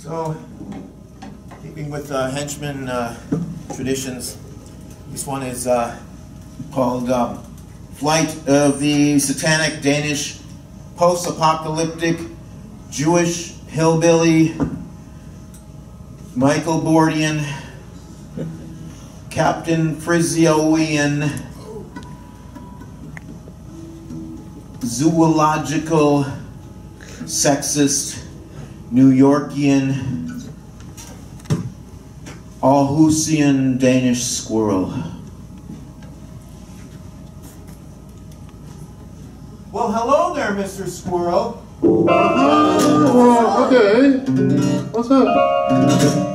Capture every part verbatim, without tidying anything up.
So, keeping with uh, Henchmen uh, traditions, this one is uh, called um, Flight of the Satanic Danish Post-Apocalyptic Jewish Hillbilly Michael Bordian Captain Frisioian Zoological Sexist New Yorkian Aarhusian Danish Squirrel. Well, hello there, Mister Squirrel. Oh, okay. What's up?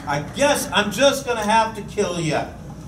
I guess I'm just gonna have to kill you.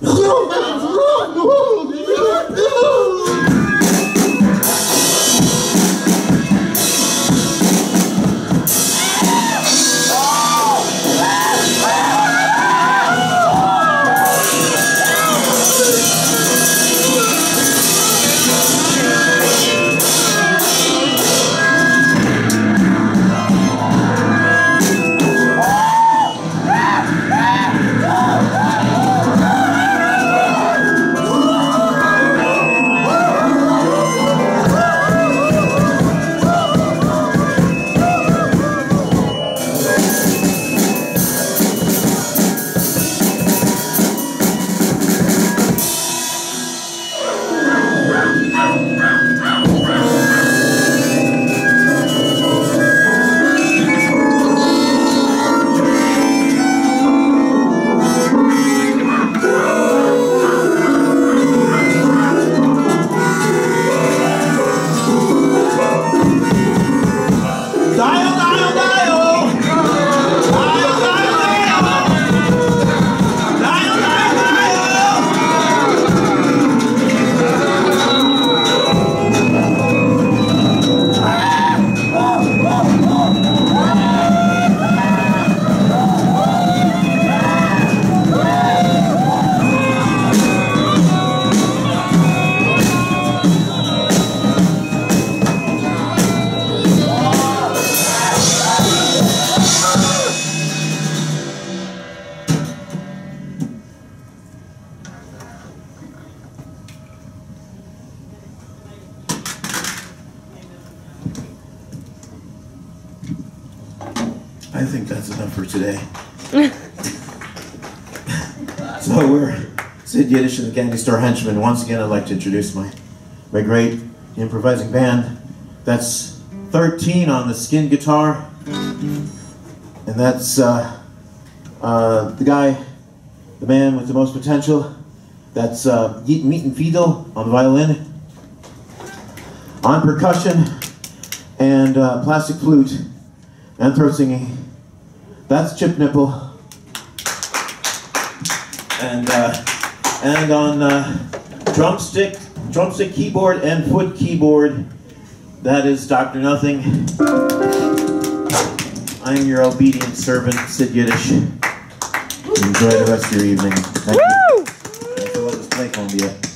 I think that's enough for today. So we're Sid Yiddish and the Candy Store Henchmen. Once again, I'd like to introduce my, my great improvising band. That's thirteen on the skin guitar. And that's uh, uh, the guy, the man with the most potential. That's uh, Meat and Fiedel on the violin. On percussion and uh, plastic flute and throat singing. That's Chip Nipple. And uh, and on uh, drumstick, drumstick keyboard and foot keyboard, that is Doctor Nothing. I am your obedient servant, Sid Yiddish. Enjoy the rest of your evening. Thank you. Thanks for letting us play Columbia.